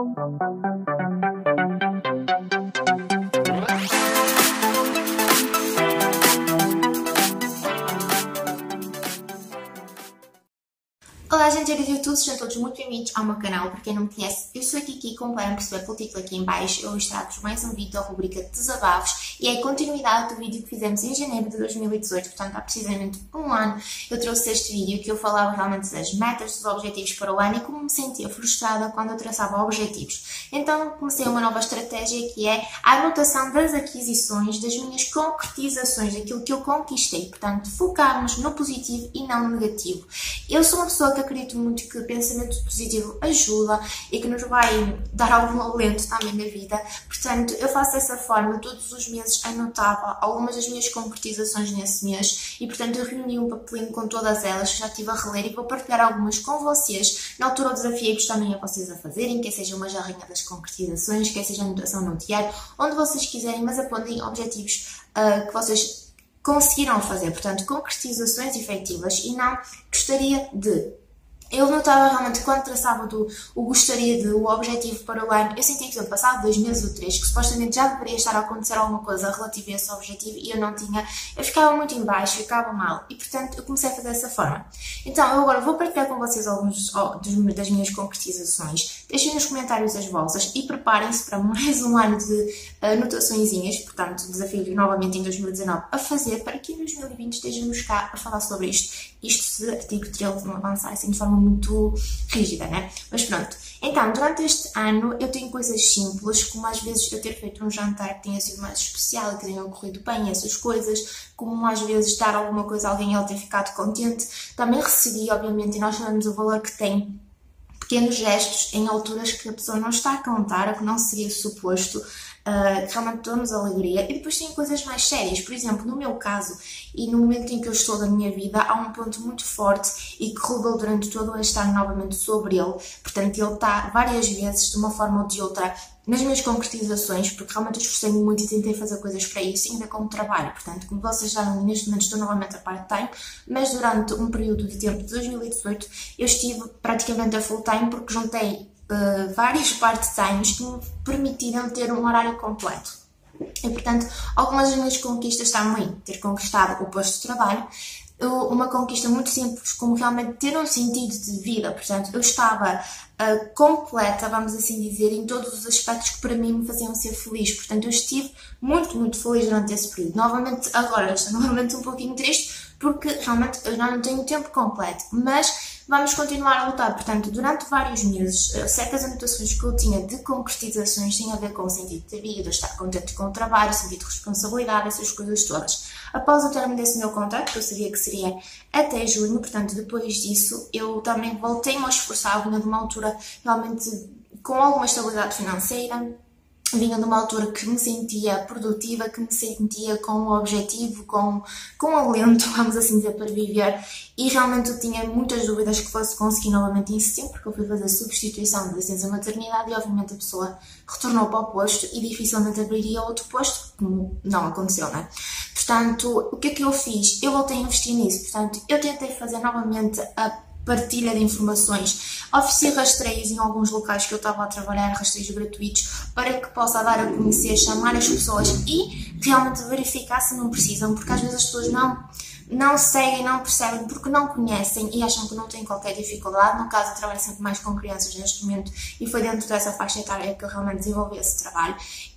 Olá gente do YouTube, sejam todos muito bem-vindos ao meu canal. Para quem não me conhece, eu sou a Kiki, como podem perceber pelo título aqui em baixo, eu hoje trago-vos mais um vídeo da rubrica de desabafos e é a continuidade do vídeo que fizemos em janeiro de 2018, portanto há precisamente um ano eu trouxe este vídeo que eu falava realmente das metas, dos objetivos para o ano e como me sentia frustrada quando eu traçava objetivos. Então comecei uma nova estratégia que é a anotação das aquisições, das minhas concretizações, daquilo que eu conquistei, portanto focarmos no positivo e não no negativo. Eu sou uma pessoa que acredito muito que o pensamento positivo ajuda e que nos vai dar algum alento também na vida, portanto eu faço dessa forma, todos os meses anotava algumas das minhas concretizações nesse mês e portanto eu reuni um papelinho com todas elas, já estive a reler e vou partilhar algumas com vocês. Na altura eu desafiei-vos também a vocês a fazerem, quer seja uma jarrinha das concretizações, quer seja anotação no diário, onde vocês quiserem, mas apontem objetivos que vocês conseguiram fazer, portanto concretizações efetivas e não gostaria de. Eu notava realmente quando traçava o gostaria de, o objetivo para o ano, eu sentia que, por exemplo, passado 2 meses ou 3, que supostamente já deveria estar a acontecer alguma coisa relativa a esse objetivo e eu não tinha, eu ficava muito em baixo, ficava mal e, portanto, eu comecei a fazer dessa forma. Então, eu agora vou partilhar com vocês alguns das minhas concretizações, deixem nos comentários as vossas e preparem-se para mais um ano de anotaçõezinhas, portanto, desafio novamente em 2019 a fazer para que em 2020 estejamos cá a falar sobre isto se artigo 13 não avançar assim de forma muito rígida, né? Mas pronto. Então, durante este ano eu tenho coisas simples, como às vezes eu ter feito um jantar que tenha sido mais especial e que tenha ocorrido bem, essas coisas, como às vezes dar alguma coisa a alguém e ele ter ficado contente. Também recebi, obviamente, e nós sabemos o valor que tem pequenos gestos em alturas que a pessoa não está a contar, ou que não seria suposto, que realmente dão-nos alegria. E depois tem coisas mais sérias, por exemplo, no meu caso e no momento em que eu estou da minha vida, há um ponto muito forte e que rodou durante todo este ano novamente sobre ele, portanto ele está várias vezes, de uma forma ou de outra, nas minhas concretizações, porque realmente eu esforcei-me muito e tentei fazer coisas para isso, ainda como trabalho, portanto, como vocês sabem, neste momento estou novamente a part-time, mas durante um período de tempo de 2018 eu estive praticamente a full-time porque juntei vários part-times que me permitiram ter um horário completo. E, portanto, algumas das minhas conquistas estavam aí. Ter conquistado o posto de trabalho, uma conquista muito simples, como realmente ter um sentido de vida. Portanto, eu estava completa, vamos assim dizer, em todos os aspectos que para mim me faziam ser feliz. Portanto, eu estive muito, muito feliz durante esse período. Novamente, agora estou novamente um pouquinho triste, porque realmente eu já não tenho o tempo completo, mas vamos continuar a lutar. Portanto, durante vários meses, certas anotações que eu tinha de concretizações tinham a ver com o sentido de vida, estar contente com o trabalho, sentido de responsabilidade, essas coisas todas. Após o término desse meu contrato, que eu sabia que seria até junho, portanto, depois disso, eu também voltei-me a esforçar, vinha de uma altura realmente com alguma estabilidade financeira, vinha de uma altura que me sentia produtiva, que me sentia com um objetivo, com alento, vamos assim dizer, para viver e realmente eu tinha muitas dúvidas que fosse conseguir novamente em setembro, porque eu fui fazer substituição de licença maternidade e obviamente a pessoa retornou para o posto e dificilmente abriria outro posto, como não aconteceu, né? Portanto, o que é que eu fiz? Eu voltei a investir nisso, portanto, eu tentei fazer novamente a partilha de informações, ofereci rastreios em alguns locais que eu estava a trabalhar, rastreios gratuitos, para que possa dar a conhecer, chamar as pessoas e realmente verificar se não precisam, porque às vezes as pessoas não seguem, não percebem, porque não conhecem e acham que não têm qualquer dificuldade. No caso, eu trabalho sempre mais com crianças neste momento e foi dentro dessa faixa etária que eu realmente desenvolvi esse trabalho.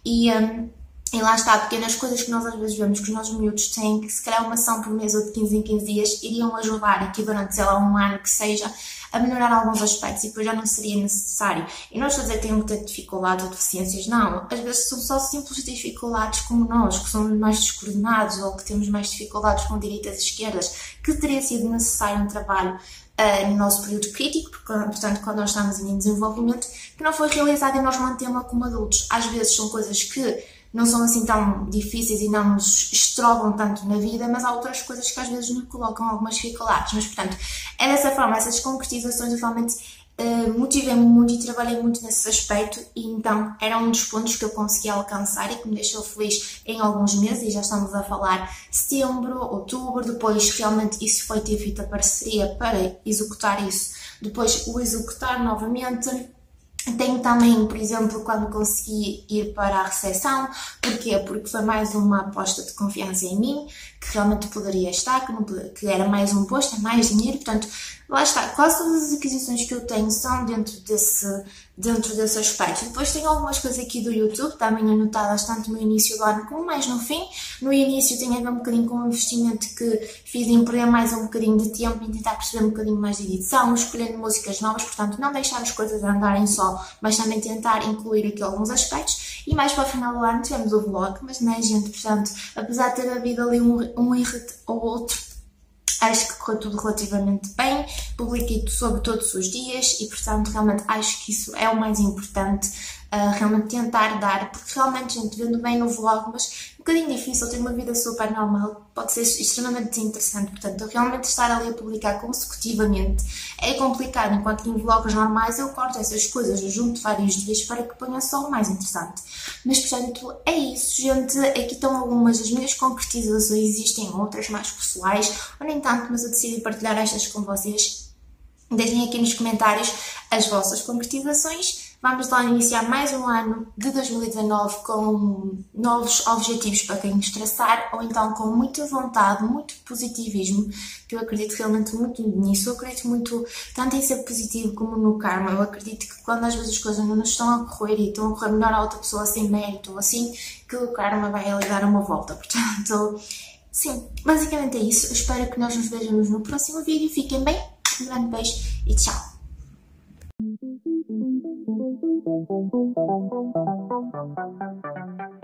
E lá está, pequenas coisas que nós às vezes vemos que os nossos miúdos têm, que se calhar uma ação por mês ou de 15 em 15 dias iriam ajudar aqui durante, sei lá, um ano que seja, a melhorar alguns aspectos e depois já não seria necessário. E não estou a dizer que têm muita dificuldade ou deficiências, não. Às vezes são só simples dificuldades como nós, que somos mais descoordenados ou que temos mais dificuldades com direitas e esquerdas, que teria sido necessário um trabalho no nosso período crítico, portanto, quando nós estamos em desenvolvimento, que não foi realizado e nós mantemos-la como adultos. Às vezes são coisas que não são assim tão difíceis e não nos estrovam tanto na vida, mas há outras coisas que às vezes nos colocam algumas dificuldades. Mas, portanto, é dessa forma, essas concretizações eu realmente motivei-me muito e trabalhei muito nesse aspecto e então era um dos pontos que eu consegui alcançar e que me deixou feliz em alguns meses e já estamos a falar setembro, outubro, depois realmente isso foi ter feito a parceria para executar isso, depois o executar novamente. Tenho também, por exemplo, quando consegui ir para a recepção. Porquê? Porque foi mais uma aposta de confiança em mim, que realmente poderia estar, que era mais um posto, é mais dinheiro, portanto, lá está. Quase todas as aquisições que eu tenho são dentro desse aspecto. Depois tenho algumas coisas aqui do YouTube, também anotadas tanto no início do ano como mais no fim. No início tem a ver um bocadinho com o investimento que fiz em perder mais um bocadinho de tempo em tentar perceber um bocadinho mais de edição, escolhendo músicas novas, portanto não deixar as coisas andarem só, mas também tentar incluir aqui alguns aspectos. E mais para o final do ano tivemos o vlog, mas não é, gente, portanto, apesar de ter havido ali um erro ou outro, acho que correu tudo relativamente bem, publiquei sobre todos os dias e, portanto, realmente acho que isso é o mais importante, realmente tentar dar, porque realmente, gente, vendo bem no vlog, mas um bocadinho difícil, ter uma vida super normal, pode ser extremamente desinteressante, portanto, realmente estar ali a publicar consecutivamente é complicado, enquanto que em vlogs normais eu corto essas coisas, eu junto vários dias para que ponha só o mais interessante. Mas, portanto, é isso, gente, aqui estão algumas das minhas concretizações, existem outras mais pessoais, ou nem tanto, mas eu decidi partilhar estas com vocês. Deixem aqui nos comentários as vossas concretizações. Vamos lá iniciar mais um ano de 2019 com novos objetivos para quem nos traçar, ou então com muita vontade, muito positivismo, que eu acredito realmente muito nisso. Eu acredito muito tanto em ser positivo como no karma. Eu acredito que quando às vezes as coisas não nos estão a correr e estão a correr melhor a outra pessoa sem mérito ou assim, que o karma vai ali dar uma volta. Portanto, sim, basicamente é isso. Eu espero que nós nos vejamos no próximo vídeo. Fiquem bem, um grande beijo e tchau! Thank you.